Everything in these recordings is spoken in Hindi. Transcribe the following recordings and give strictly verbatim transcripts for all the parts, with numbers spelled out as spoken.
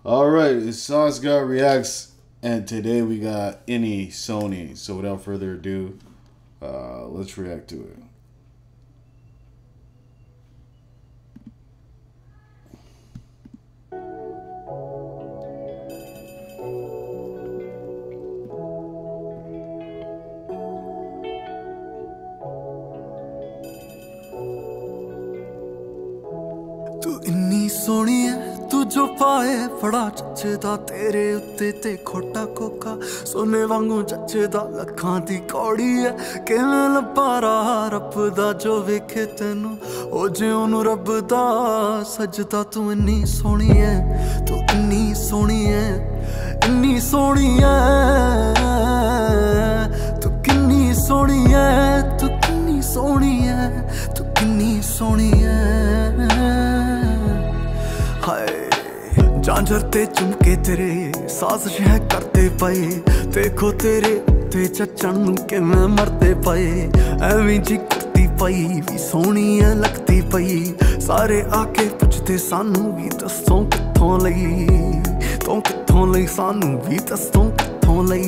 All right, it's Sauce God Reacts, and today we got Any Sony. So without further ado, uh, let's react to it. तू इन्नी सोहनी है तू जो पाए बड़ा जचदा तेरे उत्ते ते खोटा कोका सोने वांगू जचदा लखां दी कौड़ी है किवें लब्भा राह रब दा जो वेखे तैनू ओ जे ओनू रब दा सजदा तू इन्नी सोहनी है तू इन्नी सोहनी है इन्नी सोहनी है तू किन्नी सोहनी है तू किन्नी सोहनी है तू किन्नी सोहनी है झांझर ते चुमके तेरे सास शह करते पाए देखो तेरे ते चचन के मैं मरते पाए एवं जी करती पई भी सोहनी है लगती पई सारे आके पुछते सानू भी दसों कित्थों लई तू कित्थों लई सानू भी दसों कित्थों लई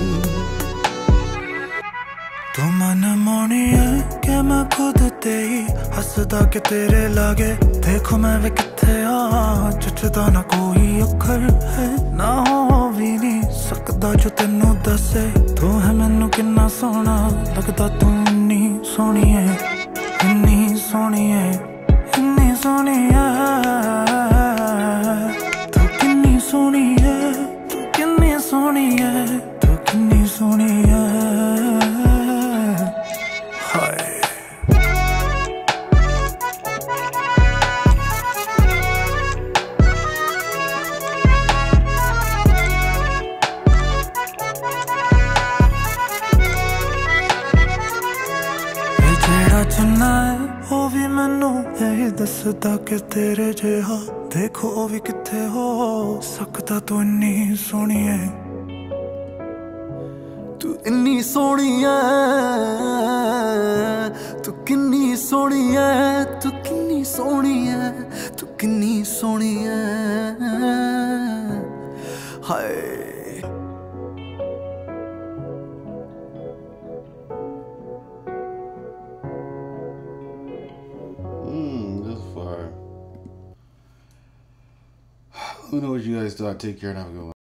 तू मन मोनी है कि मैं खुद ते ही हसदा के तेरे लागे देखो मैं भी किथे आ चचदा ना कोई अखर है ना हो भी नहीं सकदा जो तेनू दसे तू है मैनू किन्ना सोहना लगदा तू इन्नी सोहनी है इन्नी सोहनी है इन्नी सोहनी है तू किन्नी सोहनी है तू किन्नी सोहनी है तू किन्नी सोहनी है जेड़ा चुना है वो भी मैनू यही दसदा कि तेरे जेहा देखो वो भी किथे हो सकदा तू इन्नी सोहनी है तू इन्नी सोहनी है तू किन्नी सोहनी है तू किन्नी सोहनी है तू किन्नी सोहनी है हाय Who knows what you guys thought? Take care and have a good one.